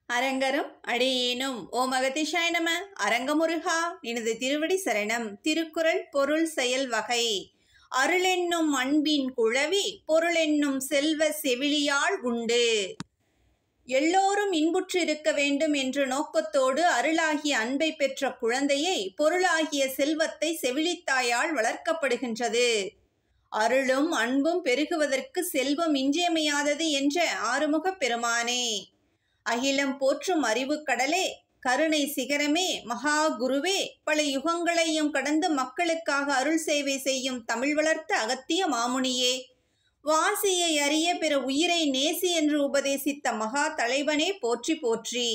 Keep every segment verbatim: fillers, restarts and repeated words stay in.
அரங்கரும் அடியேனும் ஓம் அகதீஷாய நம. அரங்கமுருகா எனது திருவடி சரணம். திருக்குறள் பொருள் செயல் வகை. அருளென்னும் அன்பின் குழவி பொருளென்னும் செல்வ செவிலியால் உண்டு. எல்லோரும் இன்புற்று இருக்க வேண்டும் என்ற நோக்கத்தோடு அருளாகிய அன்பை பெற்ற குழந்தையை பொருளாகிய செல்வத்தை செவிலித்தாயால் வளர்க்கப்படுகின்றது. அருளும் அன்பும் பெருகுவதற்கு செல்வம் இன்றியமையாதது என்ற ஆறுமுகப் பெருமானே, அகிலம் போற்றும் அறிவு கடலே, கருணை சிகரமே, மகா குருவே, பல யுகங்களையும் கடந்து மக்களுக்காக அருள் சேவை செய்யும் தமிழ் வளர்த்த அகத்திய மாமுனியே, வாசியை அறிய பிற உயிரை நேசி என்று உபதேசித்த மகா தலைவனே போற்றி போற்றி.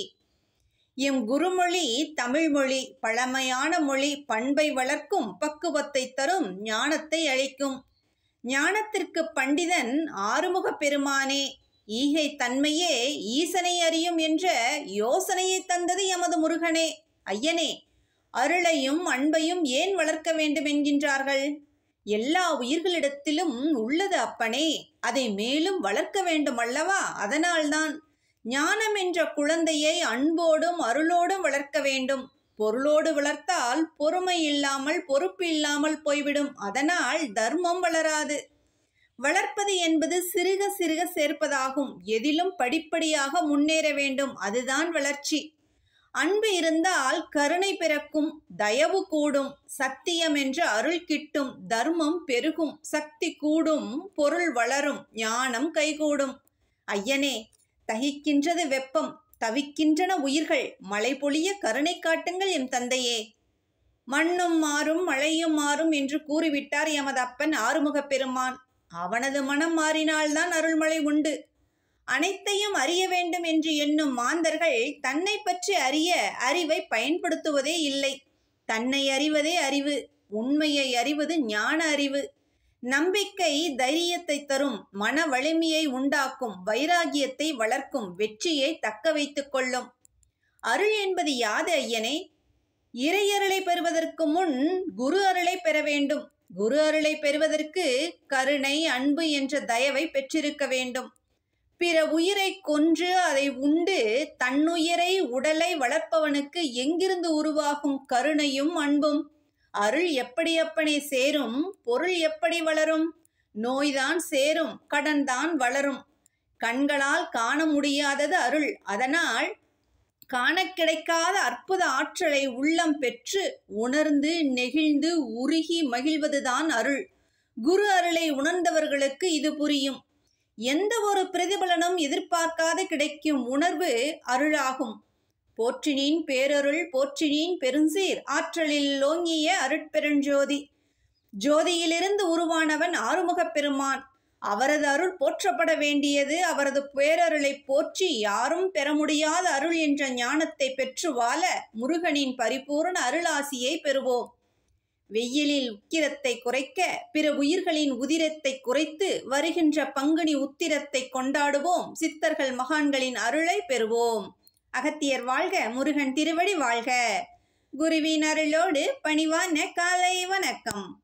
எம் குருமொழி தமிழ்மொழி, பழமையான மொழி, பண்பை வளர்க்கும், பக்குவத்தை தரும், ஞானத்தை அளிக்கும். ஞானத்திற்கு பண்டிதன் ஆறுமுகப் பெருமானே, ஈகை தன்மையே ஈசனை அறியும் என்ற யோசனையை தந்தது எமது முருகனே. ஐயனே, அருளையும் அன்பையும் ஏன் வளர்க்க வேண்டும் என்கின்றார்கள்? எல்லா உயிர்களிடத்திலும் உள்ளது அப்பனே, அதை மேலும் வளர்க்க வேண்டும் அல்லவா? அதனால்தான் ஞானம் என்ற குழந்தையை அன்போடும் அருளோடும் வளர்க்க வேண்டும். பொருளோடு வளர்த்தால் பொறுமை இல்லாமல் பொறுப்பு இல்லாமல் போய்விடும். அதனால் தர்மம் வளராது. வளர்ப்பது என்பது சிறுக சிறுக சேர்ப்பதாகும். எதிலும் படிப்படியாக முன்னேற வேண்டும். அதுதான் வளர்ச்சி. அன்பு இருந்தால் கருணை பிறக்கும், தயவு கூடும், சத்தியம் என்ற அருள் கிட்டும், தர்மம் பெருகும், சக்தி கூடும், பொருள் வளரும், ஞானம் கைகூடும். ஐயனே, தகிக்கின்றது வெப்பம், தவிக்கின்றன உயிர்கள், மழை பொழிய கருணை காட்டுங்கள் எம் தந்தையே. மண்ணும் மாறும் மழையும் மாறும் என்று கூறிவிட்டார் எமது அப்பன் ஆறுமுகப் பெருமான். அவனது மனம் மாறினால்தான் அருள்மழை உண்டு. அனைத்தையும் அறிய வேண்டும் என்று எண்ணும் மாந்தர்கள் தன்னை பற்றி அறிய அறிவை பயன்படுத்துவதே இல்லை. தன்னை அறிவதே அறிவு. உண்மையை அறிவது ஞான அறிவு. நம்பிக்கை தைரியத்தை தரும், மன வலிமையை உண்டாக்கும், வைராகியத்தை வளர்க்கும், வெற்றியை தக்க வைத்துக் கொள்ளும். அருள் என்பது யாது ஐயனே? இறையருளை பெறுவதற்கு முன் குரு அருளை பெற வேண்டும். குரு அருளை பெறுவதற்கு கருணை அன்பு என்ற தயவை பெற்றிருக்க வேண்டும். பிற உயிரை கொன்று அதை உண்டு தன்னுயிரை உடலை வளர்ப்பவனுக்கு எங்கிருந்து உருவாகும் கருணையும் அன்பும்? அருள் எப்படி அப்பனே சேரும்? பொருள் எப்படி வளரும்? நோய்தான் சேரும், கடன் தான் வளரும். கண்களால் காண முடியாதது அருள். அதனால் காண கிடைக்காத அற்புத ஆற்றலை உள்ளம் பெற்று உணர்ந்து நெகிழ்ந்து உருகி மகிழ்வதுதான் அருள். குரு அருளை உணர்ந்தவர்களுக்கு இது புரியும். எந்த ஒரு பிரதிபலனும் எதிர்பார்க்காத கிடைக்கும் உணர்வு அருளாகும். போற்றினின் பேரருள் போற்றினின் பெருஞ்சீர் ஆற்றலில் ஓங்கிய அருட்பெருஞ்சோதி. ஜோதியிலிருந்து உருவானவன் ஆறுமுகப் பெருமான். அவரது அருள் போற்றப்பட வேண்டியது. அவரது பேரருளை போற்றி யாரும் பெற முடியாத அருள் என்ற ஞானத்தை பெற்று வாழ முருகனின் பரிபூர்ண அருளாசியை பெறுவோம். வெயிலில் உக்கிரத்தை குறைக்க பிற உயிர்களின் உதிரத்தை குறைத்து வருகின்ற பங்குனி உத்திரத்தை கொண்டாடுவோம். சித்தர்கள் மகான்களின் அருளை பெறுவோம். அகத்தியர் வாழ்க, முருகன் திருவடி வாழ்க. குருவின் அருளோடு பணிவான காலை வணக்கம்.